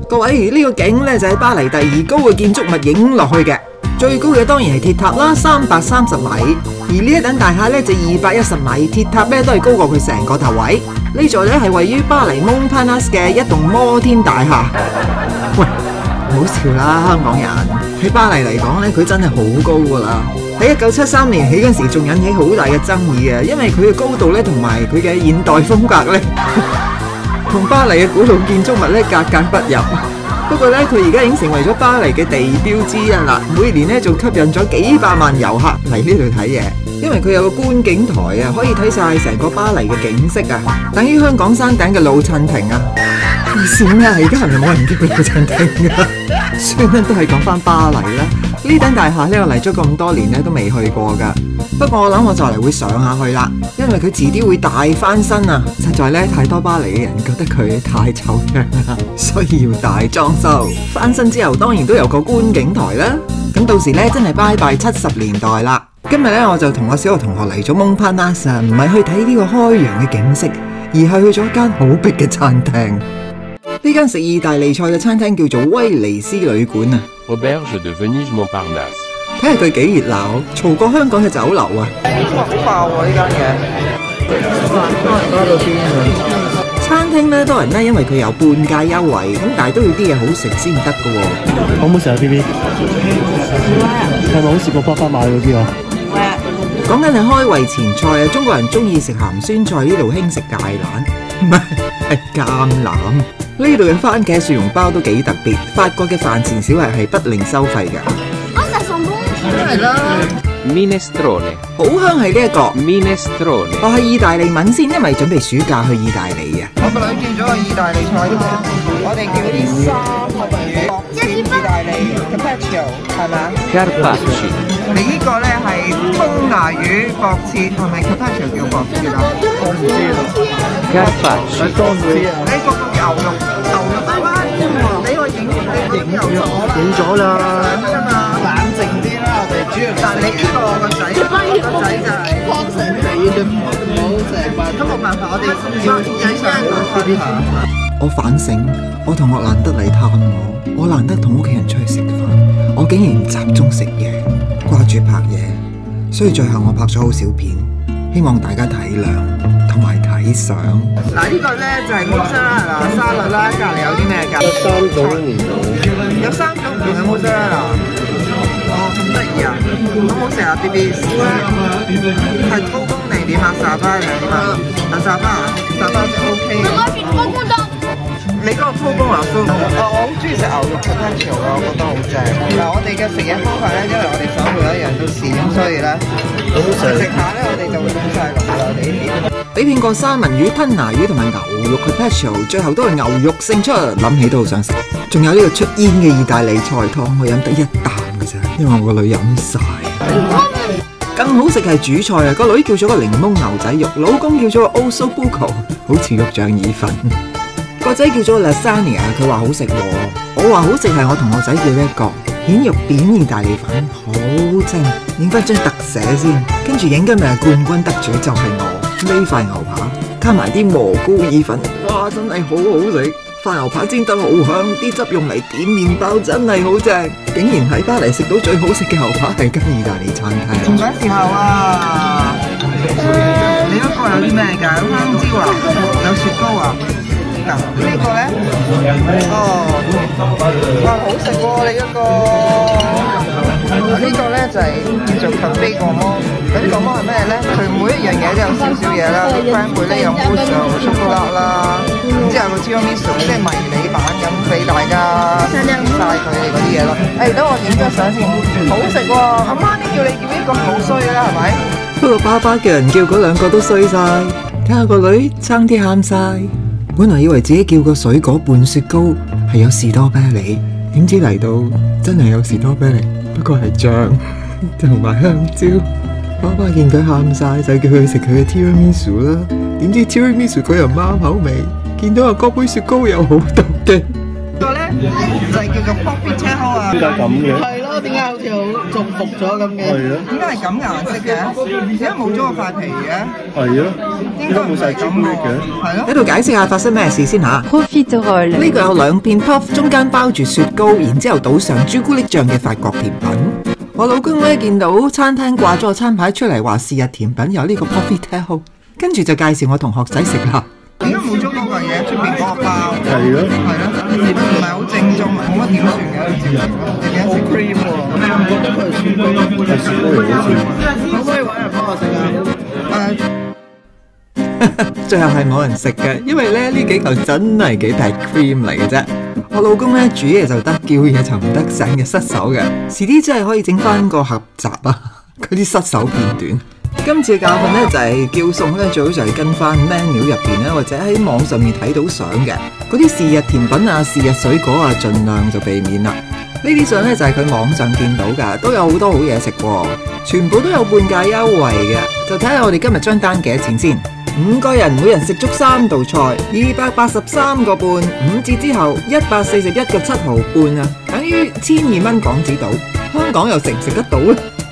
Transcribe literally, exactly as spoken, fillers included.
各位，呢、這個景咧就喺巴黎第二高嘅建築物影落去嘅，最高嘅當然係鐵塔啦，三百三十米。而呢一棟大廈咧就二百一十米，鐵塔咧都係高過佢成個頭位。呢座咧係位於巴黎 Montparnasse 嘅一棟摩天大廈。喂，唔好笑啦，香港人喺巴黎嚟講咧，佢真係好高噶啦。喺一九七三年起嗰時，仲引起好大嘅爭議啊，因為佢嘅高度咧同埋佢嘅現代風格咧，同巴黎嘅古老建築物咧格格不入。不過咧，佢而家已經成為咗巴黎嘅地標之一啦。每年咧仲吸引咗幾百萬遊客嚟呢度睇嘢，因為佢有個觀景台啊，可以睇晒成個巴黎嘅景色啊，等於香港山頂嘅老襯亭啊。算啦，而家係咪冇人叫佢老襯亭噶？算啦，都係講翻巴黎啦。呢頂大廈咧，我嚟咗咁多年咧都未去過噶。不過我諗我就嚟會上下去啦，因為佢遲啲會大翻新啊！實在咧太多巴黎嘅人覺得佢太醜樣啦，需要大裝修。翻新之後當然都有個觀景台啦。咁到時咧真係拜拜七十年代啦。今日咧我就同我小學同學嚟咗 Montparnasse， 唔係去睇呢個開揚嘅景色，而係去咗一間好逼嘅餐廳。呢間食意大利菜嘅餐廳叫做威尼斯旅館啊。 Auberge de Venise Montparnasse。 睇下佢幾熱鬧，嘈過香港嘅酒樓啊！哇，好爆喎呢間嘢！加到邊啊！餐廳咧多人咧，因為佢有半價優惠，咁但係都要啲嘢好食先得㗎喎。 好唔好食啊 ？B B， 係咪好似個爸爸買嗰啲啊？ 講緊係開胃前菜啊！中國人中意食鹹酸菜，呢度興食芥蘭，唔係係橄欖。呢度嘅番茄薯蓉包都幾特別，法國嘅飯前小吃係不另收費㗎。真係啦 Minestrone， 好香係呢一個 Minestrone。 我係意大利文先，因為準備暑假去意大利啊。我個女叫咗個意大利菜啫嘛，我哋叫嗰啲三文魚、意大利 Carpaccio 係咪啊 Carpaccio。 你呢個咧係風牙魚薄切，係咪 Carpaccio 叫薄切啊？我唔知啦。 Carpaccio。 你個牛肉牛肉包，你個影你影牛肉影咗啦。 冷靜啲啦，我哋主要。但係你呢個個仔，個仔就係放成你都唔好成份，都冇辦法，我哋要影相分享。我反省，我同學難得嚟探我，我難得同屋企人出去食飯，我竟然唔集中食嘢，掛住拍嘢，所以最後我拍咗好少片，希望大家體諒同埋睇相。嗱呢個咧就係摩沙拉沙律啦，隔離有啲咩㗎？有三種唔同，有三種唔同嘅摩沙拉。哦，咁得意啊！好好食啊 ，B B。係粗工定點啊？沙巴定點啊？啊沙巴啊，沙巴就 OK。你嗰個粗工啊，粗工。我我好中意食牛肉 Carpaccio 啊，我覺得好正。嗱，我哋嘅食嘢方法咧，因為我哋手每一樣都試，咁所以咧，好食食下咧，我哋就會點晒落去啦。你點？比片過三文魚、吞拿魚同埋牛肉 Carpaccio， 最後都係牛肉勝出，諗起都好想食。仲有呢個出煙嘅意大利菜湯，我飲得一啖嘅啫，因為我個女飲晒。更好食係主菜啊！個女叫咗個檸檬牛仔肉，老公叫咗個 osso buco， 好似肉醬意粉。個仔叫咗 lasagna， 佢話好食喎。我話好食係我同我仔叫呢一個蜆肉扁意大利粉，好正。影翻張特寫先，跟住影今日冠軍得主就係我呢塊牛扒，加埋啲蘑菇意粉，哇！真係好好食。塊牛扒煎得好香，啲汁用嚟點麵包真係好正。竟然喺巴黎食到最好食嘅牛扒係間意大利餐廳。仲有時候啊，你嗰個有啲咩㗎？有香蕉啊，有雪糕啊。嗱，呢個咧，哦，哇，好食喎！你嗰個，呢個咧就係叫做 cafe gourmand。咁 gourmand係咩咧？佢每一樣嘢都有少少嘢啦。番貝咧有 mousse 朱古力啦，然之後個 tiramisu 即係迷你版咁俾大家試晒佢哋嗰啲嘢咯。誒，等我影張相先，好食喎！阿媽你叫你叫呢個好衰啦，係咪？不過爸爸叫人叫嗰兩個都衰晒，睇下個女爭啲喊晒。本來以為自己叫個水果拌雪糕係有士多啤梨，點知嚟到真係有士多啤梨，不過係醬同埋香蕉。爸爸見佢喊晒，就叫佢食佢嘅 tiramisu 啦。點知 tiramisu 佢又啱口味，見到阿哥杯雪糕又好毒嘅。個咧就係叫做 poppy tail 啊。點解咁嘅？係咯， 咯，點解好似好中伏咗咁嘅？ 係啊， 點解係咁嘅顏色嘅？點解冇咗個塊皮嘅？ 係啊，點解冇晒朱古力嘅？ 係咯。喺度解釋下發生咩事先嚇。 Profiterole 呢個有兩片 puff， 中間包住雪糕，然之後倒上朱古力醬嘅法國甜品。我老公咧見到餐廳掛咗個餐牌出嚟話是日甜品有呢個 Profiterole， 跟住就介紹我同學仔食啦。點解冇咗嗰個嘢？出邊嗰個包？係咯，係咯，唔係好正宗，冇乜點算嘅。你點食 cream 喎？我覺得佢係雪糕，係雪糕嚟好似。可唔可以揾人幫我食啊？誒，最後係冇人食嘅，因為咧呢幾嚿真係幾大 cream 嚟嘅啫。我老公咧煮嘢就得，叫嘢就唔得，成日失手嘅。遲啲真係可以整翻個合集啊！佢啲失手片段。今次嘅教訓咧就係、是、叫餸咧最好就係跟翻 menu 入邊咧，或者喺網上面睇到相嘅嗰啲是日甜品啊、是日水果啊，盡量就避免啦。呢啲相咧就係、是、佢網上見到㗎，都有好多好嘢食喎，全部都有半價優惠嘅。就睇下我哋今日張單幾多錢先。五個人每人食足三道菜，二百八十三個半，五折之後一百四十一個七毫半啊，等於千二蚊港紙到。香港又食唔食得到咧？